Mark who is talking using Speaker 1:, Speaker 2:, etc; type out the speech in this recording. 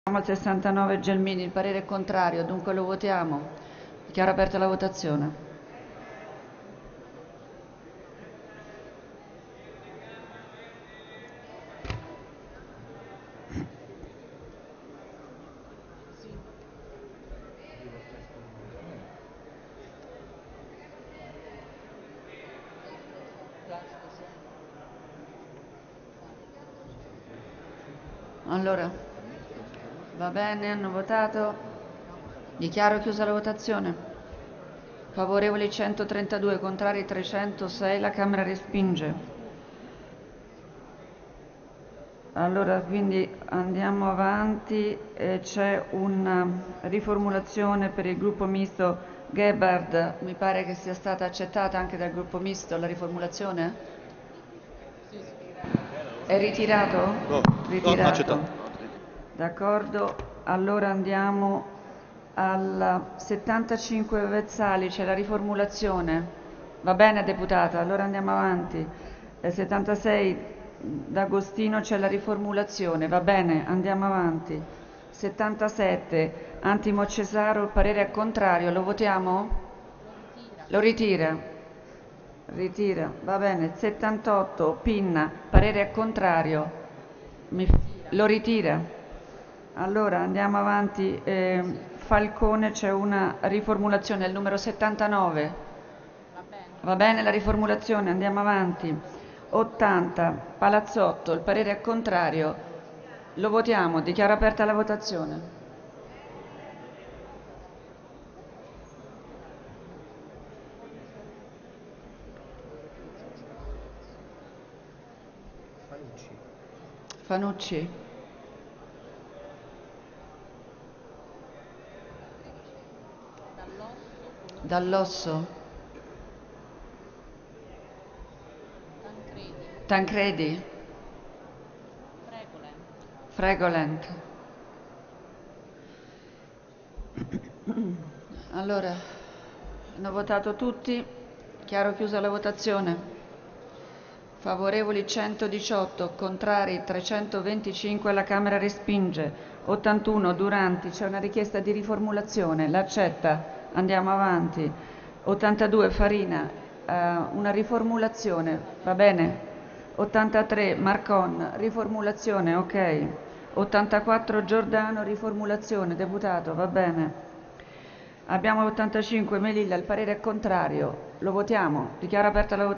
Speaker 1: Al 69 Gelmini, il parere è contrario, dunque lo votiamo. Dichiaro aperta la votazione. Allora, va bene, hanno votato. Dichiaro chiusa la votazione. Favorevoli 132, contrari 306, la Camera respinge. Allora, quindi andiamo avanti. C'è una riformulazione per il gruppo misto Gebhard. Mi pare che sia stata accettata anche dal gruppo misto la riformulazione? È ritirato?
Speaker 2: No,
Speaker 1: Ritirato.
Speaker 2: accettato.
Speaker 1: D'accordo, allora andiamo al 75 Vezzali, c'è la riformulazione. Va bene, deputata, allora andiamo avanti. 76 D'Agostino c'è la riformulazione, va bene, andiamo avanti. 77 Antimo Cesaro, il parere è contrario, lo votiamo? Lo ritira. Ritira, va bene. 78 Pinna, parere è contrario. Lo ritira. Allora andiamo avanti. Falcone c'è una riformulazione, il numero 79. Va bene la riformulazione, andiamo avanti. 80 Palazzotto, il parere è contrario. Lo votiamo, dichiaro aperta la votazione. Fanucci. Dall'Osso. Tancredi. Fregolent. Allora, hanno votato tutti. Chiaro chiusa la votazione. Favorevoli 118, contrari 325, la Camera respinge. 81 Duranti, c'è una richiesta di riformulazione, l'accetta, andiamo avanti. 82 Farina, una riformulazione, va bene? 83 Marcon, riformulazione, ok. 84 Giordano, riformulazione, deputato, va bene. Abbiamo 85 Melilla, il parere è contrario, lo votiamo, dichiaro aperta la votazione.